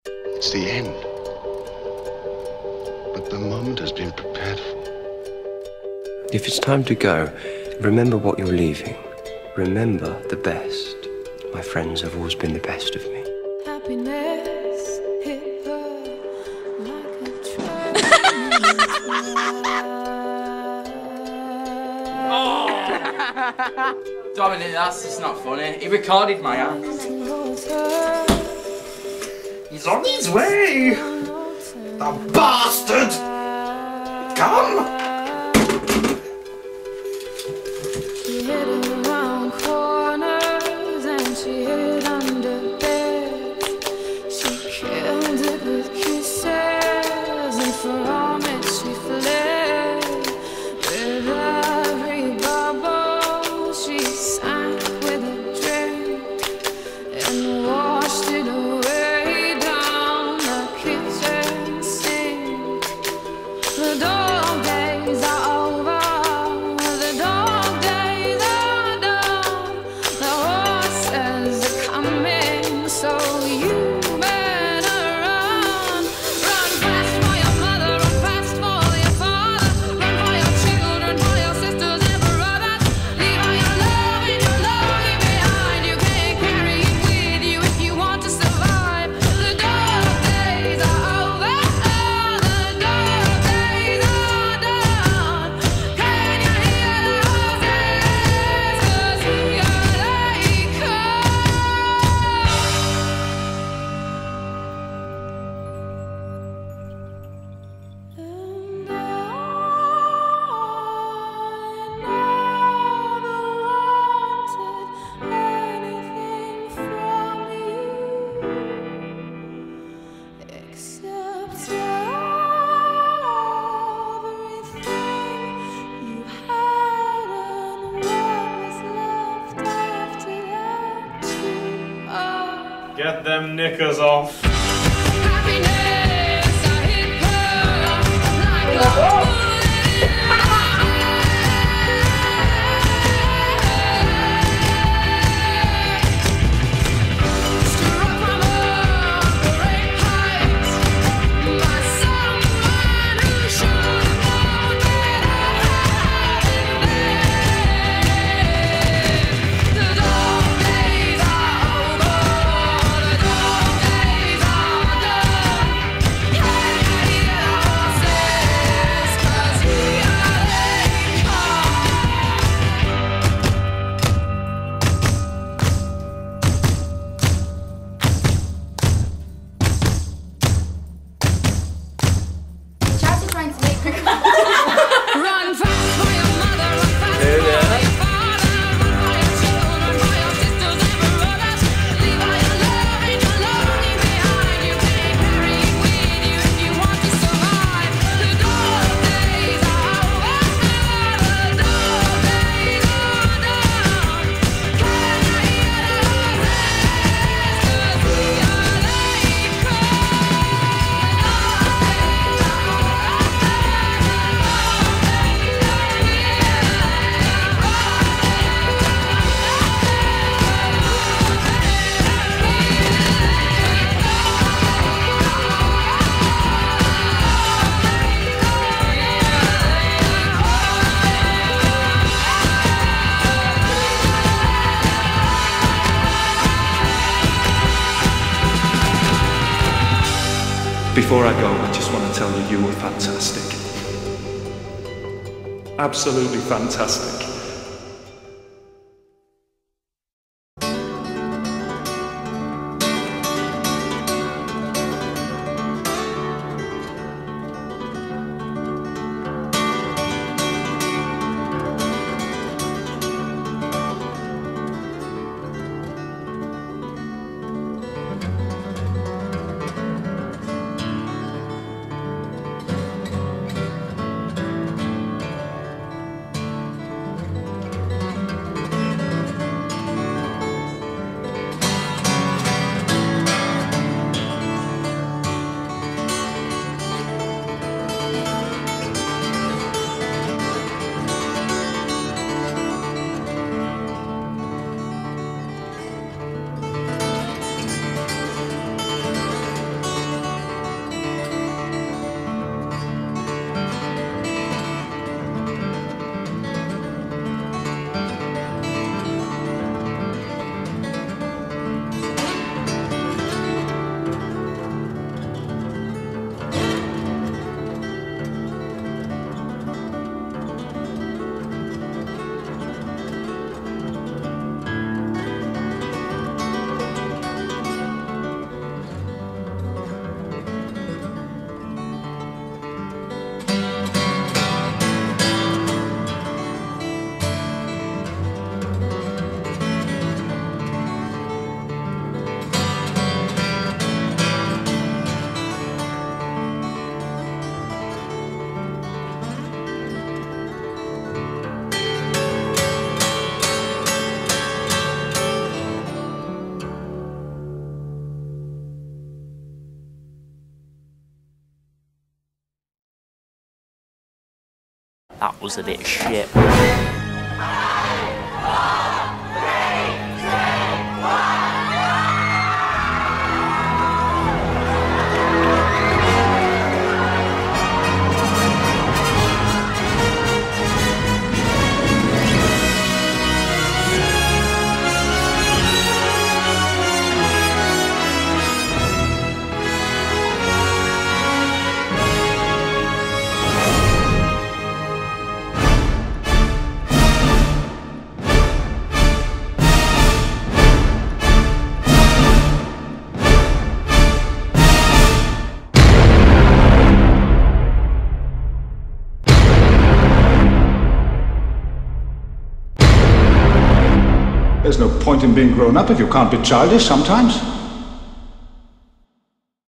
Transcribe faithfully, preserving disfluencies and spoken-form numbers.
It's the end. But the moment has been prepared for. If it's time to go, remember what you're leaving. Remember the best. My friends have always been the best of me. Happiness hit her like a train. Oh! Dominic, that's just not funny. He recorded my act. He's on his way! The bastard! Come! She hid around corners and she hid under beds. She killed it with kisses and from it she fled. With every bubble she sank with a drink and washed it away down the kitchen sink. The dog days are over. The dog days are done. The horses are coming, so you better run. Run fast for your mother, run fast for your father. Run for your children, for your sisters and brothers. Leave all your love and your longing behind. You can't carry it with you if you want to survive. The dog days are over. The dog days are done. Can you hear the horses? 'Cause here they come. And I never wanted anything from you except everything you had and what was left after that too. Oh. Get them knickers off. Happiness, I hit her like a bullet in my head. Struck from a great height by someone who should have known better than that. The dog days are over. The dog days are done. Can you hear the horses? 'Cause here they come. Chelsea trying to make her Run fast for your mother, run fast for your father, run for your children, for your sisters and brothers. Leave all your love and your longing behind. You can't carry it with you if you want to survive. The dog days are over. The dog days are done. Can you hear the horses? 'Cause here they come. Before I go, I just want to tell you you were fantastic. Absolutely fantastic. That was a bit shit. There's no point in being grown up if you can't be childish sometimes.